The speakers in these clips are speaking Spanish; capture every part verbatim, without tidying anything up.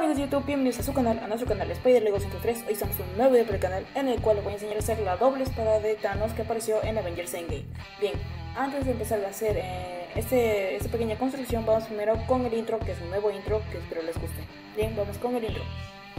amigos de YouTube, bienvenidos a su canal, a nuestro canal Spider Lego ciento tres. Hoy estamos en un nuevo video para el canal en el cual les voy a enseñar a hacer la doble espada de Thanos que apareció en Avengers Endgame. Bien, antes de empezar a hacer eh, este, esta pequeña construcción, vamos primero con el intro, que es un nuevo intro que espero les guste. Bien, vamos con el intro.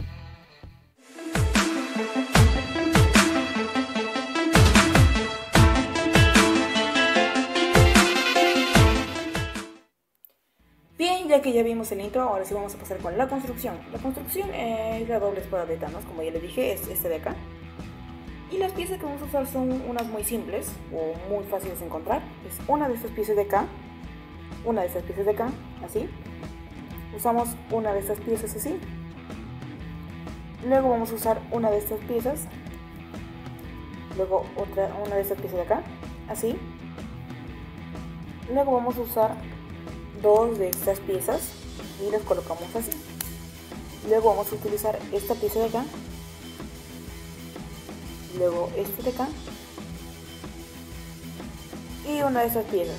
Bien, ya que ya vimos el intro, ahora sí vamos a pasar con la construcción. La construcción es la doble espada de Thanos, como ya les dije, es este de acá. Y las piezas que vamos a usar son unas muy simples o muy fáciles de encontrar. Es una de estas piezas de acá, una de estas piezas de acá, así. Usamos una de estas piezas así. Luego vamos a usar una de estas piezas. Luego otra, una de estas piezas de acá, así. Luego vamos a usar dos de estas piezas y las colocamos así. Luego vamos a utilizar esta pieza de acá, luego esta de acá y una de estas piezas.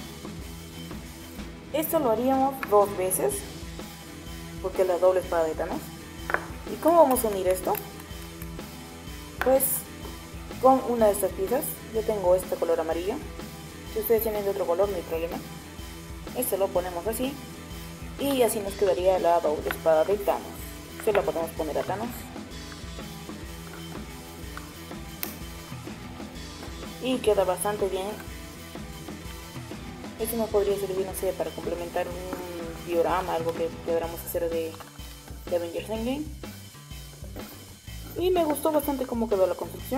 Esto lo haríamos dos veces porque es la doble espada de Thanos. ¿Y cómo vamos a unir esto? Pues con una de estas piezas. Yo tengo este color amarillo, si ustedes tienen de otro color no hay problema. Esto lo ponemos así y así nos quedaría la doble espada de Thanos. Se la podemos poner a Thanos y queda bastante bien. Esto nos podría servir, no sé, para complementar un diorama, algo que podamos hacer de, de Avengers Endgame. Y me gustó bastante cómo quedó la construcción.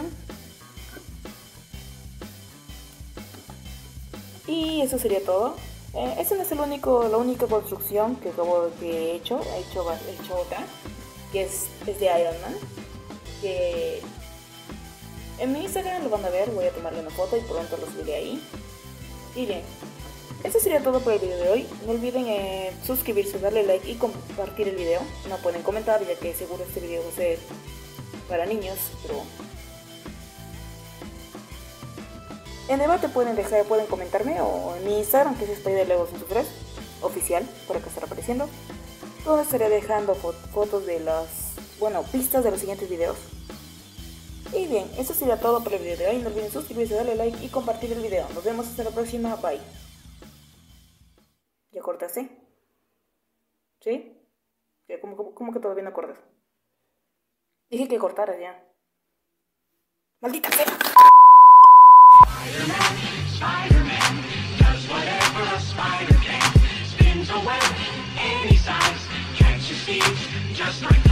Y eso sería todo. Eh, esta no es el único, la única construcción que, acabo, que he hecho, he hecho, he hecho otra, que es, es de Iron Man, que en mi Instagram lo van a ver, voy a tomarle una foto y pronto lo subiré ahí. Y bien, eso sería todo por el video de hoy. No olviden eh, suscribirse, darle like y compartir el video. No pueden comentar ya que seguro este video va a ser para niños, pero en debate pueden dejar, pueden comentarme o en mi Instagram, que es Spider Lego ciento tres oficial, por acá estará apareciendo. Donde estaré dejando fot fotos de las, bueno, pistas de los siguientes videos. Y bien, eso sería todo por el video de hoy. No olviden suscribirse, darle like y compartir el video. Nos vemos hasta la próxima, bye. ¿Ya cortaste? ¿Sí? ¿Cómo, cómo, cómo que todavía no cortas? Dije que cortaras ya. ¡Maldita sea! Spider-Man, Spider-Man, does whatever a spider can. Spins a web any size, catches thieves just like